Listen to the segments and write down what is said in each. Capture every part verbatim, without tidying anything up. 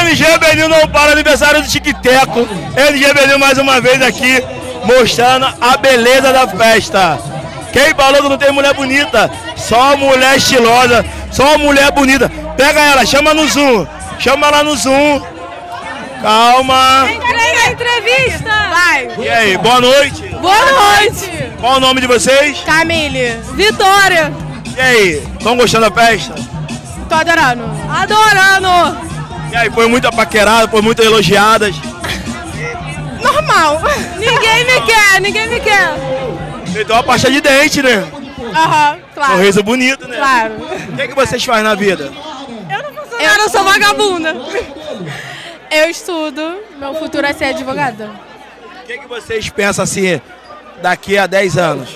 L G Belinho não para, aniversário do Tiquiteco. L G Belinho mais uma vez aqui, mostrando a beleza da festa. Quem falou que não tem mulher bonita? Só mulher estilosa, só mulher bonita. Pega ela, chama no Zoom. Chama ela no Zoom. Calma. Entrega a entrevista. Vai. E aí, boa noite. Boa noite. Qual o nome de vocês? Camille. Vitória. E aí, estão gostando da festa? Tô adorando. Adorando. E aí, foi muito paquerada, foi muito elogiadas. Normal. Ninguém me quer, ninguém me quer. Então uma pasta de dente, né? Aham, uhum, claro. Sorriso bonito, né? Claro. O que, é que vocês fazem na vida? Eu não faço nada. Eu não sou vagabunda. Eu estudo, meu futuro é ser advogada. O que, é que vocês pensam assim, daqui a dez anos?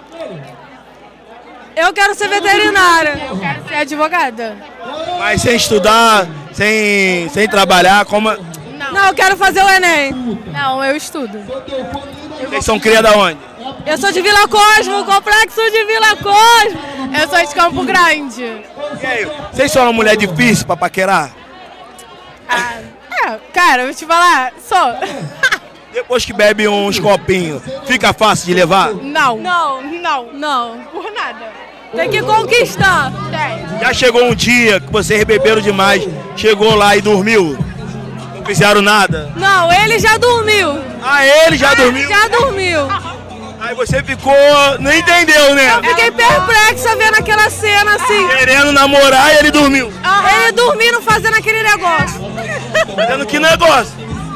Eu quero ser veterinária. Eu quero ser advogada. Mas sem estudar, sem, sem trabalhar, como... Não. Não, eu quero fazer o Enem. Não, eu estudo. Vocês são cria da onde? Eu sou de Vila Cosmo, complexo de Vila Cosmo. Eu sou de Campo Grande. E aí, vocês são uma mulher difícil pra paquerar? Ah, é, cara, eu vou te falar, sou. Depois que bebe uns copinhos, fica fácil de levar? Não. Não, não, não, por nada. Tem que conquistar. Tem. Já chegou um dia que vocês beberam demais, chegou lá e dormiu? Não fizeram nada? Não, ele já dormiu. Ah, ele já ah, dormiu? Já dormiu. Aí você ficou... não entendeu, né? Eu fiquei perplexa vendo aquela cena assim. Querendo namorar e ele dormiu. Ah, ele dormindo fazendo aquele negócio. Fazendo que negócio?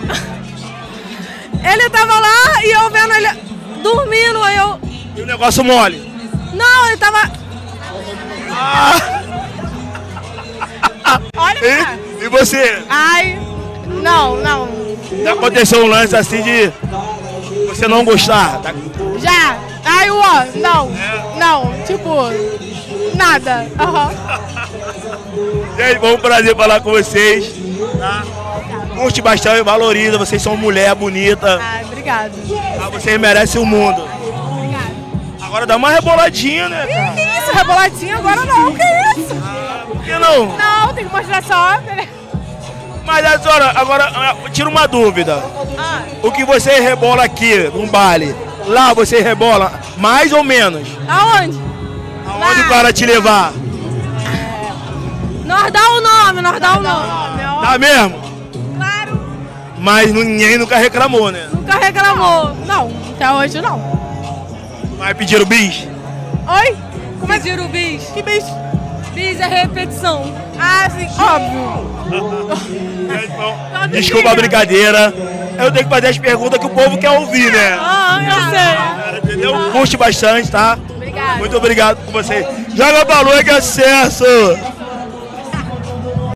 Ele tava lá e eu vendo ele dormindo, aí eu... E o negócio mole? Não, ele tava... Ah. Olha, cara. E, e você? Ai, não, não. Já aconteceu um lance assim de você não gostar? Tá? Já. Ai, ó, não. É. Não, tipo, nada. Aham. Uhum. Gente, foi um prazer falar com vocês. Tá? Curte bastante, valoriza, vocês são mulher bonita. Ah, obrigado. Ah, vocês merecem o mundo. Obrigado. Agora dá uma reboladinha, né, cara? Que isso? Reboladinha agora não, que isso? Ah, por que não? Não, tem que mostrar só. Mas a senhora, agora, tira uma dúvida. Ah. O que você rebola aqui, num baile, lá você rebola mais ou menos? Aonde? Aonde lá. O cara te levar? É... Nós dá o nome, nós dá o nome. Tá mesmo? Claro. Mas ninguém nunca reclamou, né? Nunca reclamou. Não, até hoje não. Mas pediram bis? Oi? Como é que pediram bis? Que bis? Bis é repetição. Ah, sim, óbvio. Desculpa a brincadeira. Eu tenho que fazer as perguntas que o povo quer ouvir, né? Ah, eu sei. Entendeu? Curte bastante, tá? Obrigado. Muito obrigado por você. Joga balão que é sucesso!